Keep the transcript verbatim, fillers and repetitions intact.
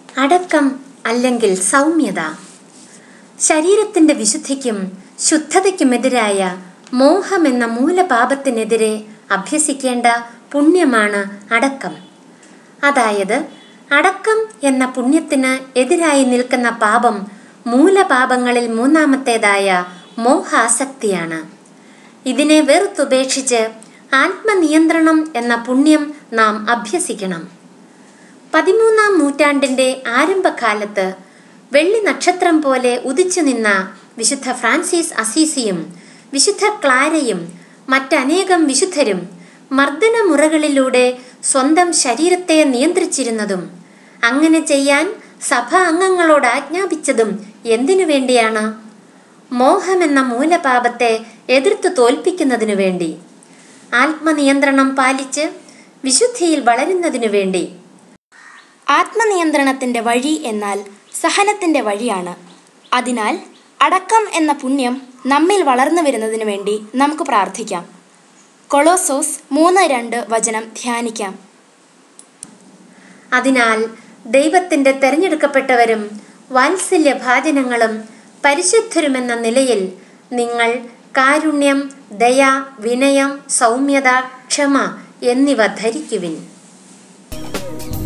അടക്കം അല്ലെങ്കിൽ സൗമ്യത. ശരീരത്തിന്റെ വിശുദ്ധിക്കും ശുദ്ധതയ്ക്കുമെതിരായ മോഹമെന്ന മൂലപാപത്തിനെതിരെ അഭ്യസിക്കേണ്ട പുണ്യമാണ് അടക്കം. അതായത് അടക്കം എന്ന പുണ്യത്തിന് എതിരായി നിൽക്കുന്ന പാപം മൂലപാപങ്ങളിൽ മൂന്നാമത്തേതായ മോഹാസക്തിയാണ്. ഇതിനെ വെറുത്തുപേക്ഷിച്ച് ആത്മനിയന്ത്രണം എന്ന പുണ്യം നാം അഭ്യസിക്കണം. പതിമൂന്നാം നൂറ്റാണ്ടിന്റെ ആരംഭകാലത്ത് വെള്ളി നക്ഷത്രം പോലെ ഉദിച്ചു നിന്ന വിശുദ്ധ ഫ്രാൻസിസ് അസീസിയും വിശുദ്ധ ക്ലാരയും മറ്റനേകം വിശുദ്ധരും മർദ്ദനമുറകളിലൂടെ സ്വന്തം ശരീരത്തെ നിയന്ത്രിച്ചിരുന്നതും അങ്ങനെ ചെയ്യാൻ സഭ അംഗങ്ങളോട് ആജ്ഞാപിച്ചതും എന്തിനു വേണ്ടിയാണ്? മോഹമെന്ന മൂലപാപത്തെ എതിർത്ത് തോൽപ്പിക്കുന്നതിനു വേണ്ടി, ആത്മനിയന്ത്രണം പാലിച്ച് വിശുദ്ധിയിൽ വളരുന്നതിനു വേണ്ടി. ആത്മനിയന്ത്രണത്തിന്റെ വഴി എന്നാൽ സഹനത്തിന്റെ വഴിയാണ്. അതിനാൽ അടക്കം എന്ന പുണ്യം നമ്മിൽ വളർന്നു വരുന്നതിനു വേണ്ടി നമുക്ക് പ്രാർത്ഥിക്കാം. കൊളോസോസ് മൂന്ന് രണ്ട് വചനം ധ്യാനിക്കാം. അതിനാൽ ദൈവത്തിന്റെ തെരഞ്ഞെടുക്കപ്പെട്ടവരും വാത്സല്യഭാജനങ്ങളും പരിശുദ്ധരുമെന്ന നിലയിൽ നിങ്ങൾ കാരുണ്യം, ദയ, വിനയം, സൗമ്യത, ക്ഷമ എന്നിവ ധരിക്കുവിൻ.